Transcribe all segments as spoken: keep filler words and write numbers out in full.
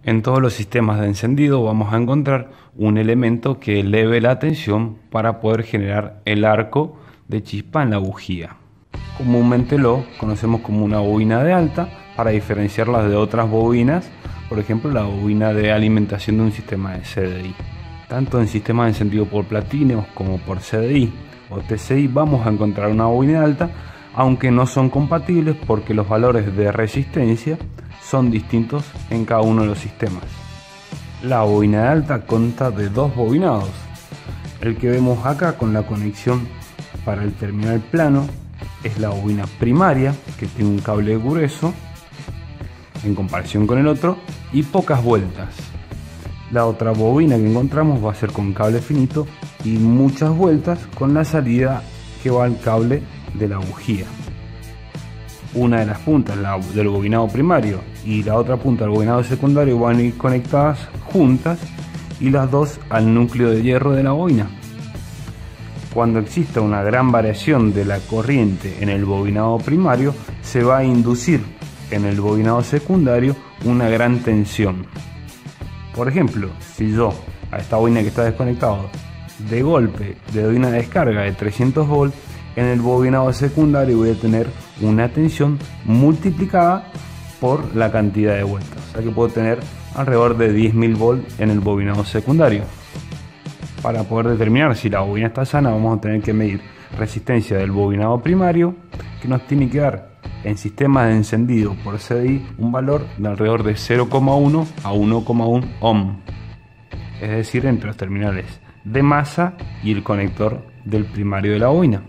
En todos los sistemas de encendido vamos a encontrar un elemento que eleve la tensión para poder generar el arco de chispa en la bujía. Comúnmente lo conocemos como una bobina de alta para diferenciarlas de otras bobinas, por ejemplo la bobina de alimentación de un sistema de C D I. Tanto en sistemas de encendido por platinos como por C D I o T C I vamos a encontrar una bobina de alta, aunque no son compatibles porque los valores de resistencia son distintos en cada uno de los sistemas. La bobina de alta consta de dos bobinados, el que vemos acá con la conexión para el terminal plano es la bobina primaria, que tiene un cable grueso en comparación con el otro y pocas vueltas. La otra bobina que encontramos va a ser con cable finito y muchas vueltas con la salida que va al cable de la bujía. Una de las puntas la del bobinado primario y la otra punta del bobinado secundario van a ir conectadas juntas y las dos al núcleo de hierro de la bobina. Cuando exista una gran variación de la corriente en el bobinado primario, se va a inducir en el bobinado secundario una gran tensión. Por ejemplo, si yo a esta bobina que está desconectada de golpe le doy una descarga de trescientos volts, en el bobinado secundario voy a tener una tensión multiplicada por la cantidad de vueltas, o sea que puedo tener alrededor de diez mil volts en el bobinado secundario. Para poder determinar si la bobina está sana, vamos a tener que medir resistencia del bobinado primario, que nos tiene que dar en sistemas de encendido por C D I un valor de alrededor de cero coma uno a uno coma uno ohm, es decir, entre los terminales de masa y el conector del primario de la bobina.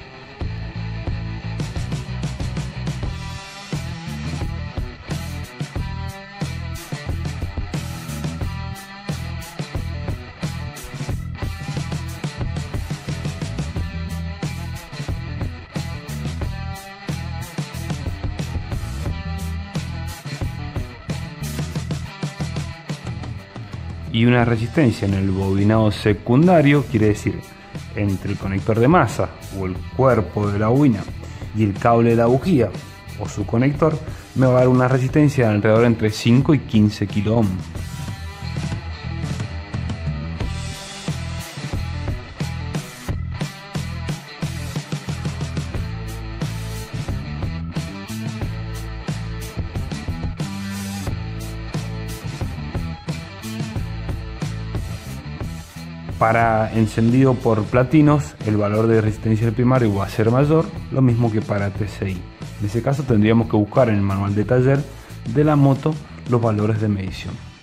Y una resistencia en el bobinado secundario quiere decir entre el conector de masa o el cuerpo de la bobina y el cable de la bujía o su conector me va a dar una resistencia de alrededor entre cinco y quince kilo ohm. Para encendido por platinos, el valor de resistencia del primario va a ser mayor, lo mismo que para T C I. En ese caso tendríamos que buscar en el manual de taller de la moto los valores de medición.